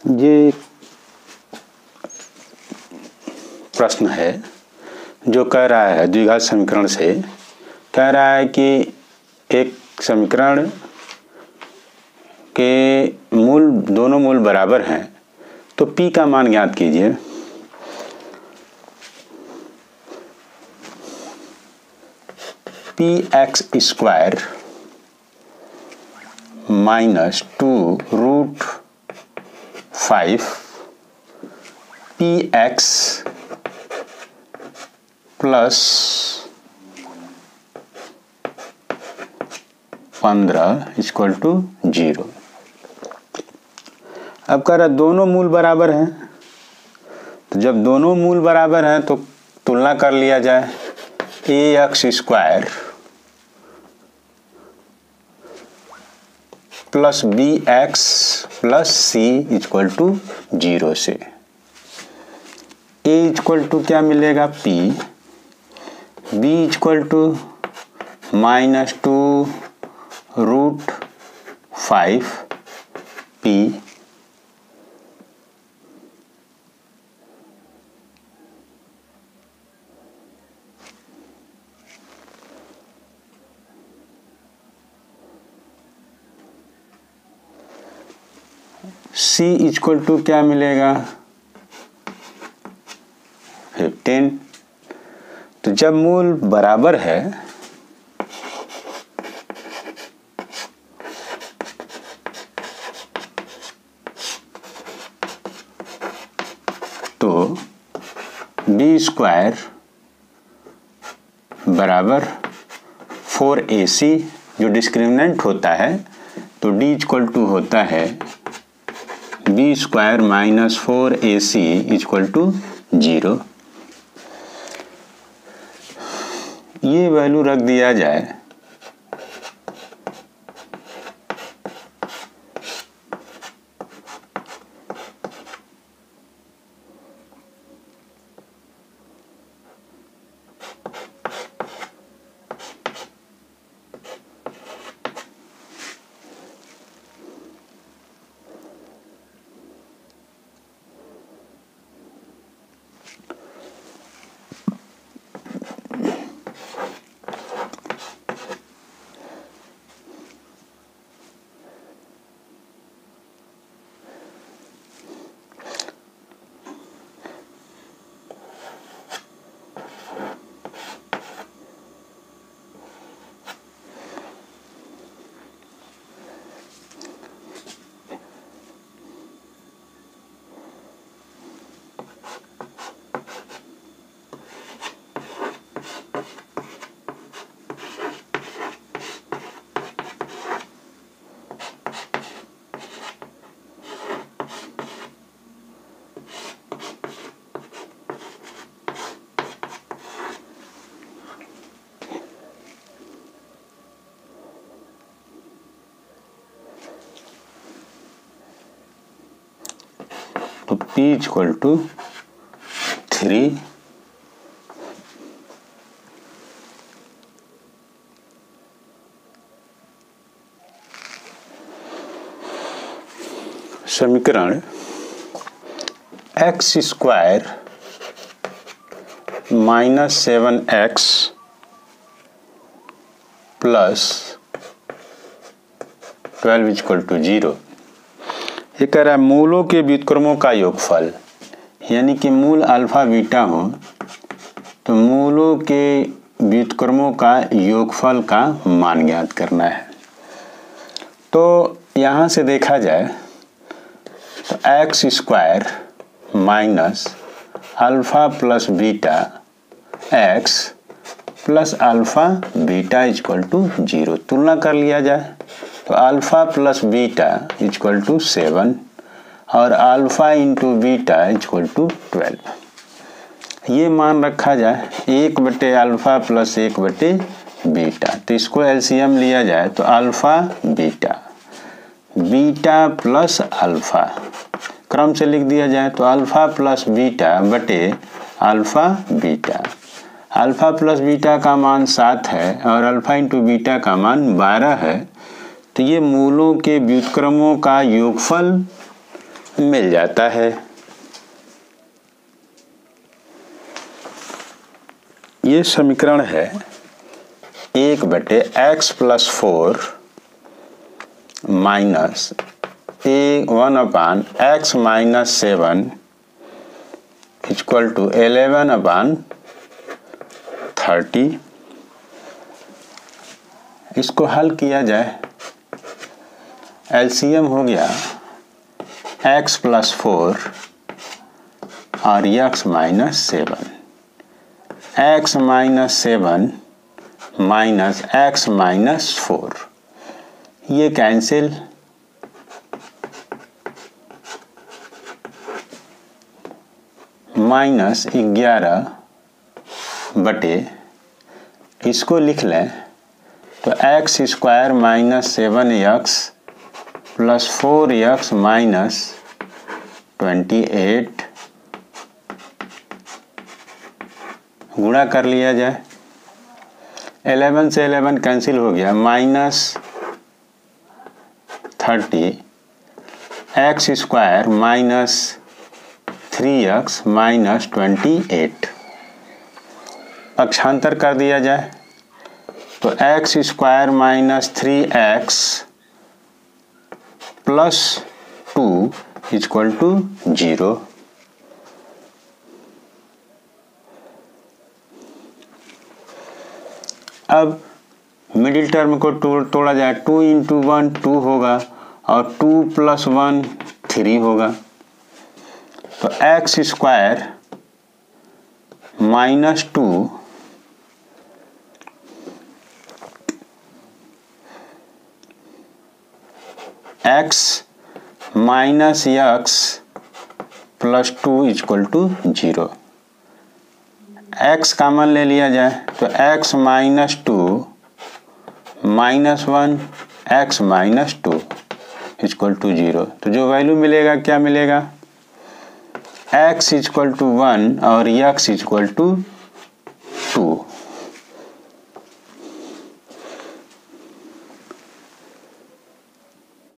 ये प्रश्न है जो कह रहा है द्विघात समीकरण से कह रहा है कि एक समीकरण के दोनों मूल बराबर हैं तो p का मान ज्ञात कीजिए। px square minus 2√5 px plus 15 equal to 0। अब कह रहा दोनों मूल बराबर हैं, तो जब दोनों मूल बराबर हैं तो तुलना कर लिया जाए। ax square plus bx plus c equal to 0 से a इक्वल टू क्या मिलेगा p, b equal to minus 2√5 p c equal to क्या मिलेगा 15। तो जब मूल बराबर है तो b स्क्वायर बराबर 4ac जो डिस्क्रिमिनेंट होता है तो d इक्वल टू होता है b square minus 4ac equal to 0। ये वैल्यू रख दिया जाए तो p इक्वल टू 3 समीकरण x square minus 7x plus 12 equal to 0। ये कह रहा है मूलों के व्युत्क्रमों का योगफल, यानी कि मूल अल्फा बीटा हो तो मूलों के व्युत्क्रमों का योगफल का मान ज्ञात करना है। तो यहाँ से देखा जाए तो X square minus alpha plus beta X plus alpha beta equal to 0 तुलना कर लिया जाए तो alpha plus beta equal to 7 और alpha into beta equal to 12। ये मान रखा जाए 1/अल्फा प्लस 1/बीटा, तो इसको एलसीएम लिया जाए तो alpha beta beta plus alpha क्रम से लिख दिया जाए तो अल्फा प्लस बीटा बटे alpha beta. Alpha plus beta का मान 7 है और अल्फा इंटू बीटा का मान 12 है। तो ये मूलों के व्युत्क्रमों का योगफल मिल जाता है। ये समीकरण है 1/x + 4 माइनस 1/x - 7 = 11/30। इसको हल किया जाए, एलसीएम हो गया x + 4 और x - 7, x - 7 माइनस x - 4, ये कैंसिल, -11 बटे, इसको लिख लें तो x² - 7x + 4x - 28 गुणा कर लिया जाए। 11 से 11 कैंसिल हो गया, -30 x² - 3x - 28 पक्षांतर कर दिया जाए तो x² - 3x + 2 = 0। अब मिडिल टर्म को तोड़ा जाए, 2 × 1 2 होगा और 2 + 1 3 होगा, तो x² - 2 x - x + 2 = 0। x common ले लिया जाए तो x - 2 -1 x - 2 = 0। तो जो वैल्यू मिलेगा क्या मिलेगा, x = 1 और x = 2।